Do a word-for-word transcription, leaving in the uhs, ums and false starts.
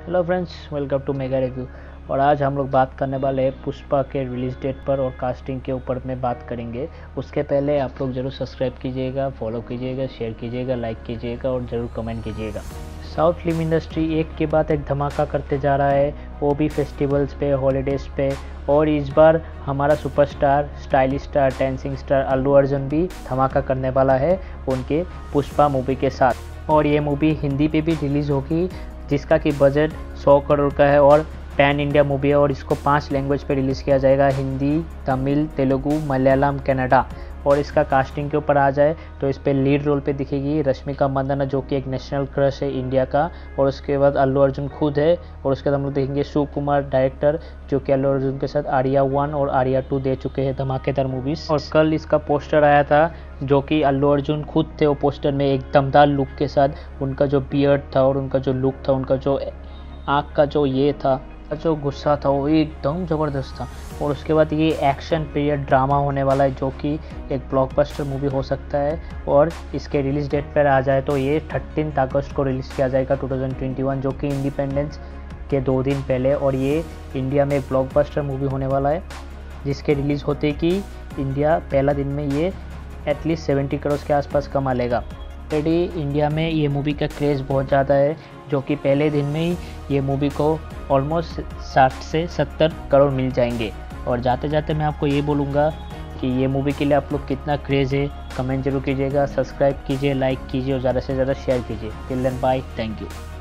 Hello friends, welcome to mega review. और आज हम लोग बात करने वाले हैं पुष्पा के रिलीज़ डेट पर और कास्टिंग के ऊपर में बात करेंगे। उसके पहले आप लोग ज़रूर सब्सक्राइब कीजिएगा, फॉलो कीजिएगा, शेयर कीजिएगा, लाइक कीजिएगा और ज़रूर कमेंट कीजिएगा। साउथ फिल्म इंडस्ट्री एक के बाद एक धमाका करते जा रहा है, वो भी फेस्टिवल्स पे, हॉलीडेज़ पे। और इस बार हमारा superstar, stylish star, dancing star Allu Arjun भी धमाका करने वाला है उनके पुष्पा मूवी के साथ। और ये मूवी हिंदी पे भी रिलीज़ होगी, जिसका कि बजट सौ करोड़ का है और पैन इंडिया मूवी है। और इसको पांच लैंग्वेज पे रिलीज़ किया जाएगा, हिंदी, तमिल, तेलुगु, मलयालम, कन्नड़ा। और इसका कास्टिंग के ऊपर आ जाए तो इस पे लीड रोल पे दिखेगी रश्मिका मंदाना, जो कि एक नेशनल क्रश है इंडिया का। और उसके बाद अल्लू अर्जुन खुद है। और उसके बाद हम लोग देखेंगे शिव कुमार डायरेक्टर, जो कि अल्लू अर्जुन के साथ आर्या वन और आर्या टू दे चुके हैं धमाकेदार मूवीज़। और कल इसका पोस्टर आया था, जो कि अल्लू अर्जुन खुद थे वो पोस्टर में, एक दमदार लुक के साथ। उनका जो बियर्ड था और उनका जो लुक था, उनका जो आँख का जो ये था, जो गुस्सा था, वो एकदम ज़बरदस्त था। और उसके बाद ये एक्शन पीरियड ड्रामा होने वाला है, जो कि एक ब्लॉकबस्टर मूवी हो सकता है। और इसके रिलीज़ डेट पर आ जाए तो ये थर्टीन अगस्त को रिलीज़ किया जाएगा टू थाउजेंड ट्वेंटी वन, जो कि इंडिपेंडेंस के दो दिन पहले। और ये इंडिया में एक ब्लॉकबस्टर मूवी होने वाला है, जिसके रिलीज़ होते कि इंडिया पहला दिन में ये एटलीस्ट सेवेंटी करोड़ के आसपास कमा लेगा। ऑलरेडी इंडिया में ये मूवी का क्रेज़ बहुत ज़्यादा है, जो कि पहले दिन में ही ये मूवी को ऑलमोस्ट साठ से सत्तर करोड़ मिल जाएंगे। और जाते जाते मैं आपको ये बोलूँगा कि ये मूवी के लिए आप लोग कितना क्रेज़ है, कमेंट जरूर कीजिएगा, सब्सक्राइब कीजिए, लाइक कीजिए और ज़्यादा से ज़्यादा शेयर कीजिए। Till then bye, thank you.